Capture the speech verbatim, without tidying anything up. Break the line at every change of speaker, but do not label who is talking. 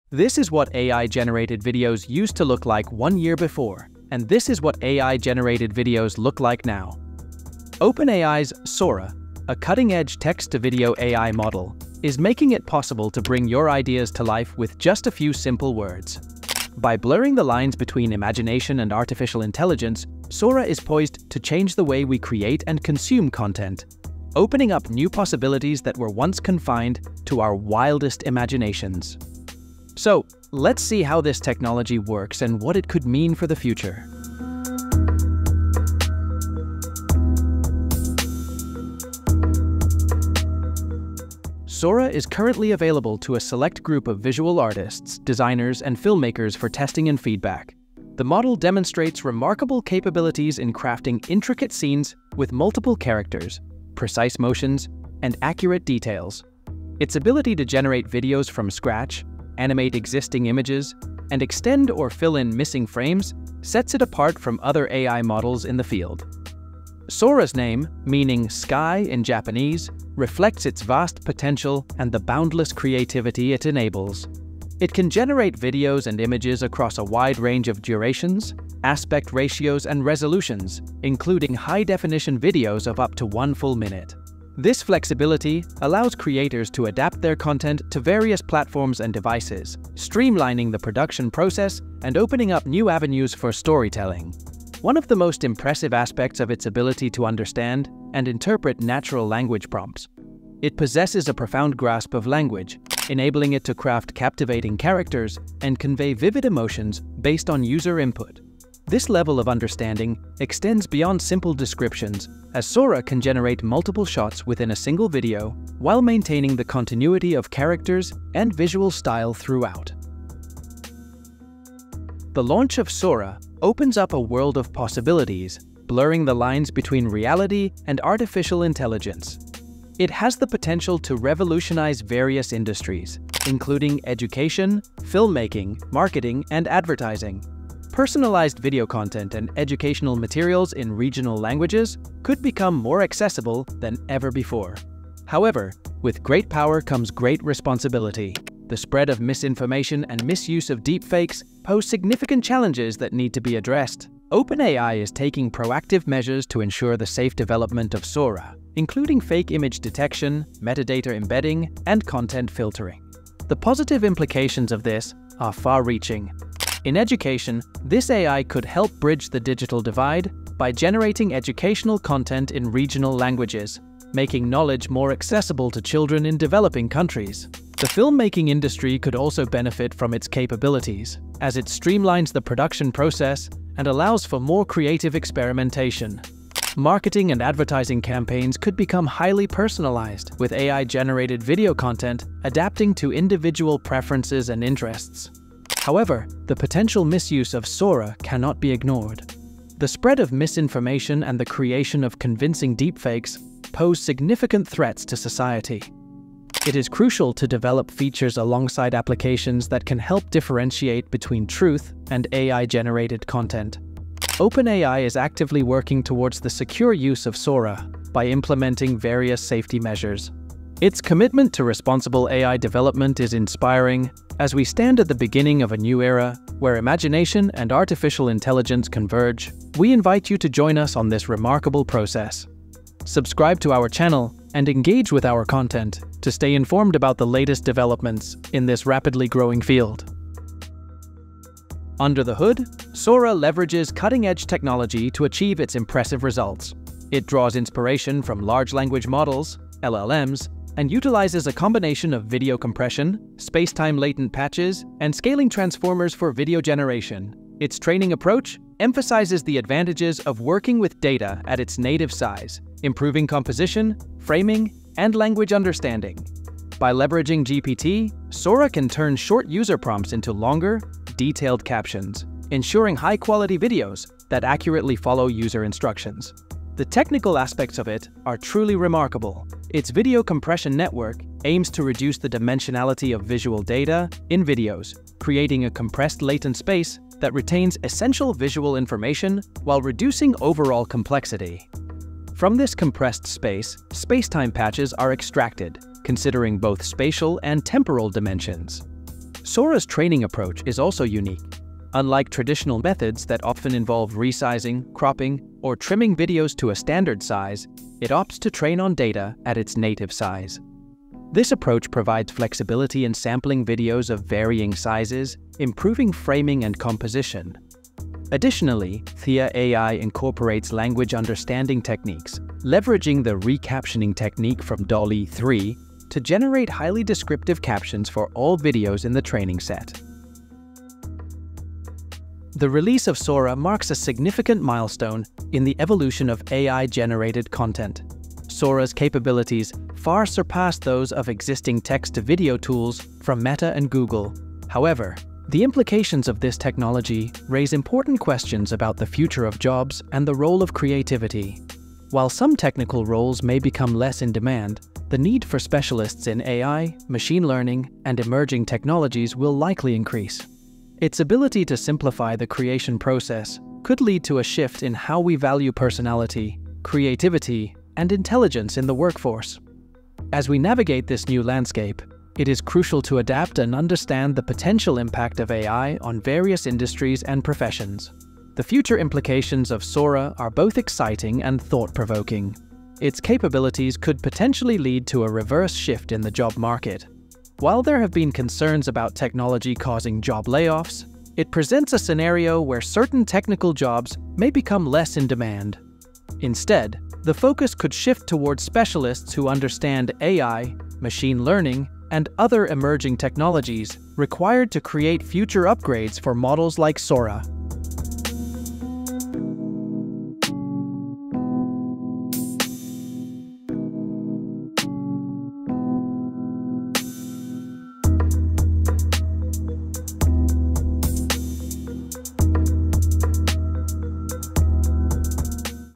This is what A I-generated videos used to look like one year before, and this is what A I-generated videos look like now. OpenAI's Sora, a cutting-edge text-to-video A I model, is making it possible to bring your ideas to life with just a few simple words. By blurring the lines between imagination and artificial intelligence, Sora is poised to change the way we create and consume content, opening up new possibilities that were once confined to our wildest imaginations. So, let's see how this technology works and what it could mean for the future. Sora is currently available to a select group of visual artists, designers, and filmmakers for testing and feedback. The model demonstrates remarkable capabilities in crafting intricate scenes with multiple characters, precise motions, and accurate details. Its ability to generate videos from scratch, animate existing images, and extend or fill in missing frames sets it apart from other A I models in the field. Sora's name, meaning sky in Japanese, reflects its vast potential and the boundless creativity it enables. It can generate videos and images across a wide range of durations, aspect ratios, and resolutions, including high-definition videos of up to one full minute. This flexibility allows creators to adapt their content to various platforms and devices, streamlining the production process and opening up new avenues for storytelling. One of the most impressive aspects of its ability to understand and interpret natural language prompts. It possesses a profound grasp of language, enabling it to craft captivating characters and convey vivid emotions based on user input. This level of understanding extends beyond simple descriptions, as Sora can generate multiple shots within a single video while maintaining the continuity of characters and visual style throughout. The launch of Sora opens up a world of possibilities, blurring the lines between reality and artificial intelligence. It has the potential to revolutionize various industries, including education, filmmaking, marketing, and advertising. Personalized video content and educational materials in regional languages could become more accessible than ever before. However, with great power comes great responsibility. The spread of misinformation and misuse of deepfakes pose significant challenges that need to be addressed. OpenAI is taking proactive measures to ensure the safe development of Sora, including fake image detection, metadata embedding, and content filtering. The positive implications of this are far-reaching. In education, this A I could help bridge the digital divide by generating educational content in regional languages, making knowledge more accessible to children in developing countries. The filmmaking industry could also benefit from its capabilities, as it streamlines the production process and allows for more creative experimentation. Marketing and advertising campaigns could become highly personalized, with A I-generated video content adapting to individual preferences and interests. However, the potential misuse of Sora cannot be ignored. The spread of misinformation and the creation of convincing deepfakes pose significant threats to society. It is crucial to develop features alongside applications that can help differentiate between truth and A I-generated content. OpenAI is actively working towards the secure use of Sora by implementing various safety measures. Its commitment to responsible A I development is inspiring, as we stand at the beginning of a new era where imagination and artificial intelligence converge. We invite you to join us on this remarkable process. Subscribe to our channel and engage with our content to stay informed about the latest developments in this rapidly growing field. Under the hood, Sora leverages cutting-edge technology to achieve its impressive results. It draws inspiration from large language models, L L Ms, and utilizes a combination of video compression, spacetime latent patches, and scaling transformers for video generation. Its training approach emphasizes the advantages of working with data at its native size, improving composition, framing, and language understanding. By leveraging G P T, Sora can turn short user prompts into longer, detailed captions, ensuring high-quality videos that accurately follow user instructions. The technical aspects of it are truly remarkable. Its video compression network aims to reduce the dimensionality of visual data in videos, creating a compressed latent space that retains essential visual information while reducing overall complexity. From this compressed space, spacetime patches are extracted, considering both spatial and temporal dimensions. Sora's training approach is also unique. Unlike traditional methods that often involve resizing, cropping, or trimming videos to a standard size, it opts to train on data at its native size. This approach provides flexibility in sampling videos of varying sizes, improving framing and composition. Additionally, Thea A I incorporates language understanding techniques, leveraging the recaptioning technique from DALL-E three to generate highly descriptive captions for all videos in the training set. The release of Sora marks a significant milestone in the evolution of A I-generated content. Sora's capabilities far surpass those of existing text-to-video tools from Meta and Google. However, the implications of this technology raise important questions about the future of jobs and the role of creativity. While some technical roles may become less in demand, the need for specialists in A I, machine learning, and emerging technologies will likely increase. Its ability to simplify the creation process could lead to a shift in how we value personality, creativity, and intelligence in the workforce. As we navigate this new landscape, it is crucial to adapt and understand the potential impact of A I on various industries and professions. The future implications of Sora are both exciting and thought-provoking. Its capabilities could potentially lead to a reverse shift in the job market. While there have been concerns about technology causing job layoffs, it presents a scenario where certain technical jobs may become less in demand. Instead, the focus could shift towards specialists who understand A I, machine learning, and other emerging technologies required to create future upgrades for models like Sora.